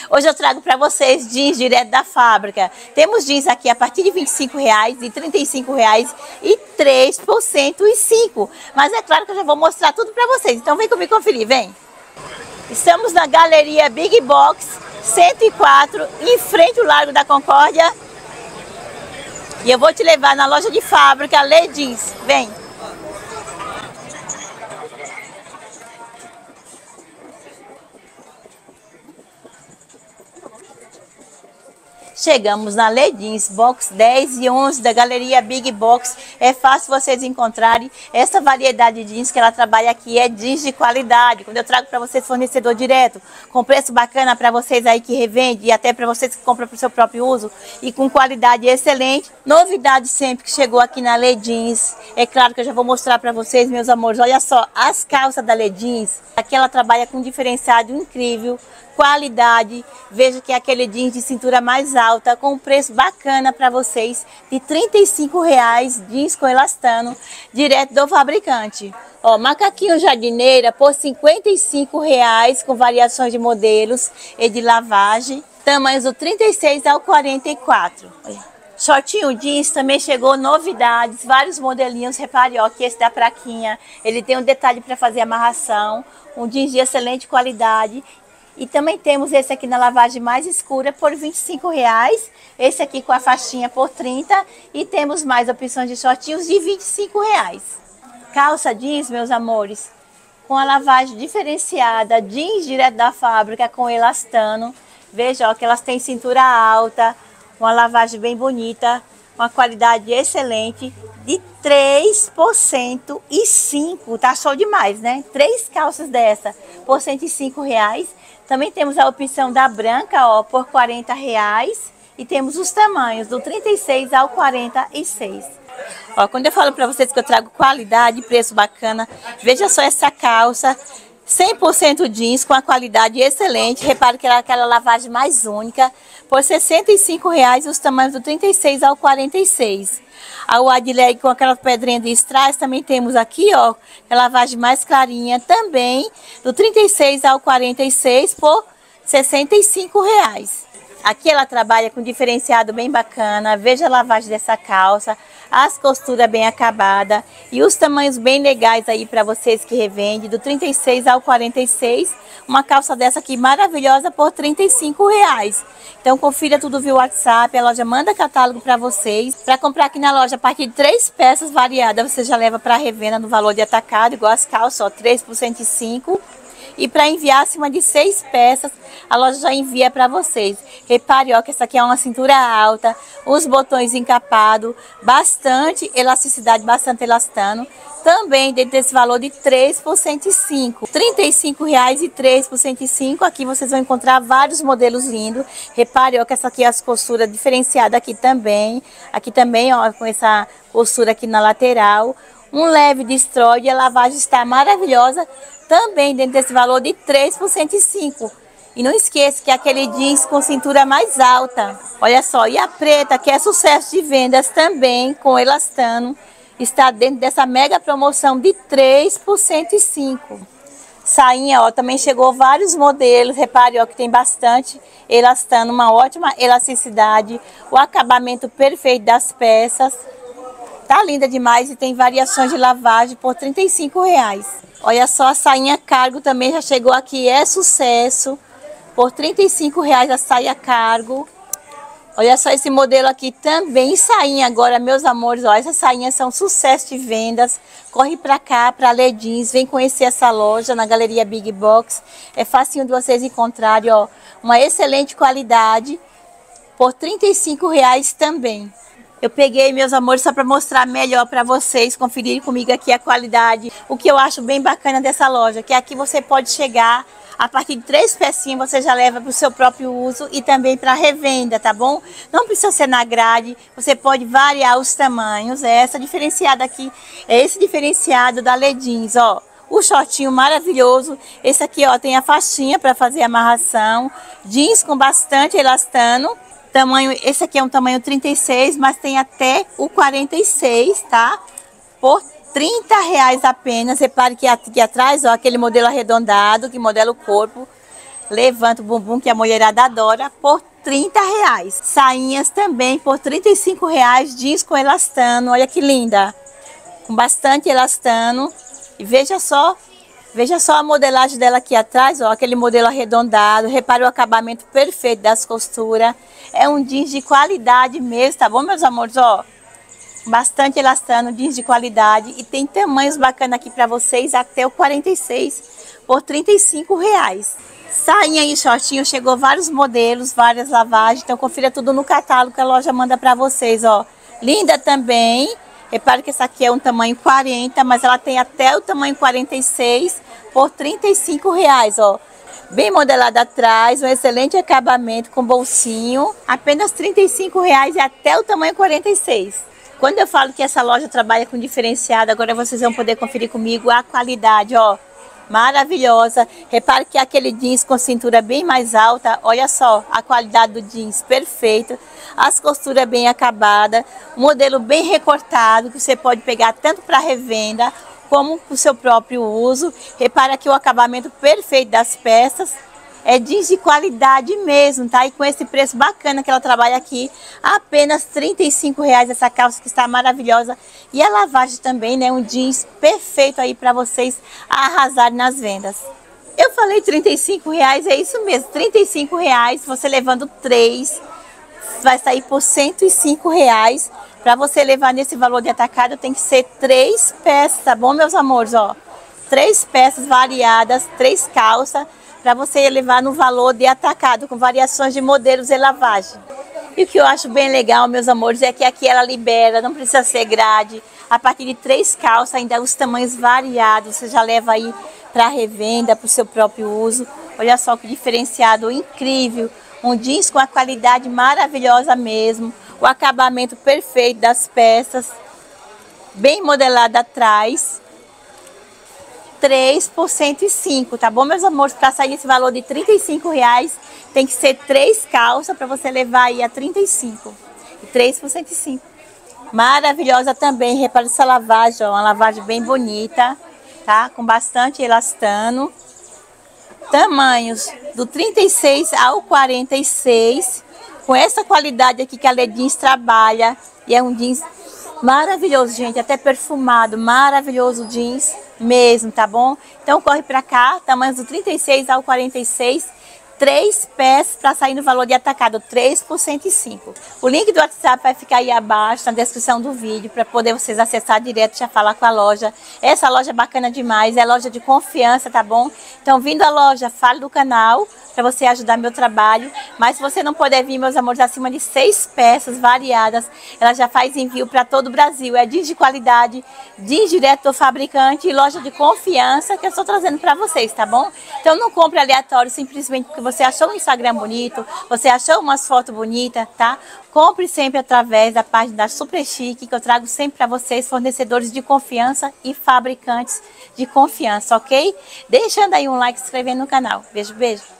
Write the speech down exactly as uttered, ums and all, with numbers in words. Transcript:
Hoje eu trago para vocês jeans direto da fábrica. Temos jeans aqui a partir de vinte e cinco reais, de trinta e cinco reais e três por cento e cinco. Mas é claro que eu já vou mostrar tudo para vocês. Então vem comigo conferir, vem. Estamos na Galeria Big Box cento e quatro, em frente ao Largo da Concórdia. E eu vou te levar na loja de fábrica Lê Jeans. Vem. Chegamos na Lê Jeans, box dez e onze da Galeria Big Box. É fácil vocês encontrarem essa variedade de jeans que ela trabalha aqui. É jeans de qualidade. Quando eu trago para vocês fornecedor direto, com preço bacana para vocês aí que revende e até para vocês que compram para o seu próprio uso e com qualidade excelente. Novidade sempre que chegou aqui na Lê Jeans. É claro que eu já vou mostrar para vocês, meus amores. Olha só, as calças da Lê Jeans. Aqui ela trabalha com um diferenciado incrível. Qualidade, veja que é aquele jeans de cintura mais alta, com um preço bacana para vocês, de trinta e cinco reais, jeans com elastano, direto do fabricante. Ó, macaquinho jardineira por cinquenta e cinco reais, com variações de modelos e de lavagem, tamanhos do trinta e seis ao quarenta e quatro. Olha. Shortinho jeans também chegou novidades, vários modelinhos. Repare, ó, que esse da praquinha, ele tem um detalhe para fazer amarração, um jeans de excelente qualidade. E também temos esse aqui na lavagem mais escura por vinte e cinco reais. Esse aqui com a faixinha por trinta reais. E temos mais opções de shortinhos de vinte e cinco reais. Calça jeans, meus amores, com a lavagem diferenciada. Jeans direto da fábrica com elastano. Veja, ó, que elas têm cintura alta. Uma lavagem bem bonita. Uma qualidade excelente. De três por cento e cinco. Tá show demais, né? Três calças dessa por cento e cinco reais. Também temos a opção da branca, ó, por quarenta reais. E temos os tamanhos do trinta e seis ao quarenta e seis. Ó, quando eu falo para vocês que eu trago qualidade e preço bacana, veja só essa calça, cem por cento jeans com a qualidade excelente. Repare que ela é aquela lavagem mais única, por sessenta e cinco reais, os tamanhos do trinta e seis ao quarenta e seis. A wide leg com aquela pedrinha de strass, também temos aqui, ó, a lavagem mais clarinha, também do trinta e seis ao quarenta e seis por sessenta e cinco reais. Aqui ela trabalha com diferenciado bem bacana. Veja a lavagem dessa calça, as costuras bem acabadas e os tamanhos bem legais aí para vocês que revendem, do trinta e seis ao quarenta e seis. Uma calça dessa aqui maravilhosa por trinta e cinco reais. Então confira tudo via WhatsApp, a loja manda catálogo para vocês. Para comprar aqui na loja, a partir de três peças variadas, você já leva para revenda no valor de atacado, igual as calças, ó, três por cento e cinco. E para enviar acima de seis peças, a loja já envia para vocês. Repare, ó, que essa aqui é uma cintura alta, os botões encapados, bastante elasticidade, bastante elastano. Também dentro desse valor de três por cento e cinco. trinta e cinco reais e três por cento e cinco. Aqui vocês vão encontrar vários modelos lindos. Repare, ó, que essa aqui é as costuras diferenciadas aqui também. Aqui também, ó, com essa costura aqui na lateral. Um leve destrói e a lavagem está maravilhosa. Também dentro desse valor de três por cento e cinco. E não esqueça que é aquele jeans com cintura mais alta. Olha só, e a preta, que é sucesso de vendas também, com elastano, está dentro dessa mega promoção de três por cento e cinco. Sainha, ó, também chegou vários modelos. Repare, ó, que tem bastante elastano, uma ótima elasticidade, o acabamento perfeito das peças. Tá linda demais e tem variações de lavagem por trinta e cinco reais. Olha só, a sainha cargo também já chegou aqui, é sucesso. Por trinta e cinco reais a saia cargo. Olha só esse modelo aqui também, sainha agora, meus amores. Ó, essas sainhas são sucesso de vendas. Corre pra cá, pra Lê Jeans, vem conhecer essa loja na Galeria Big Box. É facinho de vocês encontrarem, ó, uma excelente qualidade. Por trinta e cinco reais também. Eu peguei, meus amores, só para mostrar melhor para vocês, conferirem comigo aqui a qualidade. O que eu acho bem bacana dessa loja, que aqui você pode chegar, a partir de três pecinhas você já leva para o seu próprio uso e também para revenda, tá bom? Não precisa ser na grade, você pode variar os tamanhos. É essa diferenciada aqui, é esse diferenciado da Lê Jeans, ó. O shortinho maravilhoso, esse aqui, ó, tem a faixinha para fazer amarração, jeans com bastante elastano. Tamanho, esse aqui é um tamanho trinta e seis, mas tem até o quarenta e seis, tá? Por trinta reais apenas. Repare que aqui atrás, ó, aquele modelo arredondado, que modela o corpo. Levanta o bumbum, que a mulherada adora, por trinta reais. Sainhas também por trinta e cinco reais, jeans com elastano, olha que linda. Com bastante elastano. E veja só, veja só a modelagem dela aqui atrás, ó, aquele modelo arredondado. Repare o acabamento perfeito das costuras. É um jeans de qualidade mesmo, tá bom, meus amores? Ó, bastante elastano, jeans de qualidade. E tem tamanhos bacanas aqui pra vocês, até o quarenta e seis por trinta e cinco reais. Sainha e shortinho, chegou vários modelos, várias lavagens. Então confira tudo no catálogo que a loja manda pra vocês, ó. Linda também. Repare que essa aqui é um tamanho quarenta, mas ela tem até o tamanho quarenta e seis por trinta e cinco reais, ó. Bem modelada atrás, um excelente acabamento com bolsinho. Apenas trinta e cinco reais e até o tamanho quarenta e seis. Quando eu falo que essa loja trabalha com diferenciado, agora vocês vão poder conferir comigo a qualidade, ó. Maravilhosa. Repare que aquele jeans com cintura bem mais alta, olha só a qualidade do jeans, perfeito. As costuras bem acabadas, modelo bem recortado, que você pode pegar tanto para revenda como para o seu próprio uso. Repare aqui o acabamento perfeito das peças. É jeans de qualidade mesmo, tá? E com esse preço bacana que ela trabalha aqui, apenas trinta e cinco reais essa calça que está maravilhosa. E a lavagem também, né? Um jeans perfeito aí para vocês arrasarem nas vendas. Eu falei trinta e cinco reais, é isso mesmo, trinta e cinco reais, você levando três, vai sair por cento e cinco reais. Para você levar nesse valor de atacado, tem que ser três peças, tá bom, meus amores? Ó, três peças variadas, três calças, para você levar no valor de atacado, com variações de modelos e lavagem. E o que eu acho bem legal, meus amores, é que aqui ela libera, não precisa ser grade. A partir de três calças, ainda os tamanhos variados, você já leva aí para revenda, para o seu próprio uso. Olha só que diferenciado, incrível. Um jeans com a qualidade maravilhosa mesmo. O acabamento perfeito das peças. Bem modelado atrás. três por cento e cinco, tá bom, meus amores? Para sair esse valor de trinta e cinco reais, tem que ser três calças para você levar aí a trinta e cinco. E três por cento e cinco. Maravilhosa também, repare essa lavagem, ó, uma lavagem bem bonita, tá? Com bastante elastano. Tamanhos do trinta e seis ao quarenta e seis, com essa qualidade aqui que a Lê Jeans trabalha. E é um jeans maravilhoso, gente, até perfumado, maravilhoso jeans mesmo, tá bom? Então corre pra cá, tamanhos do trinta e seis ao quarenta e seis, três peças para sair no valor de atacado, três por cento e cinco. O link do WhatsApp vai ficar aí abaixo na descrição do vídeo para poder vocês acessar direto e já falar com a loja. Essa loja é bacana demais, é loja de confiança, tá bom? Então vindo à loja, fale do canal para você ajudar meu trabalho. Mas se você não puder vir, meus amores, acima de seis peças variadas, ela já faz envio para todo o Brasil. É jeans de qualidade, jeans direto do fabricante e loja de confiança que eu estou trazendo para vocês, tá bom? Então não compre aleatório simplesmente porque você achou um Instagram bonito, você achou umas fotos bonitas, tá? Compre sempre através da página da Super Chique, que eu trago sempre para vocês fornecedores de confiança e fabricantes de confiança, ok? Deixando aí um like e se inscrevendo no canal. Beijo, beijo!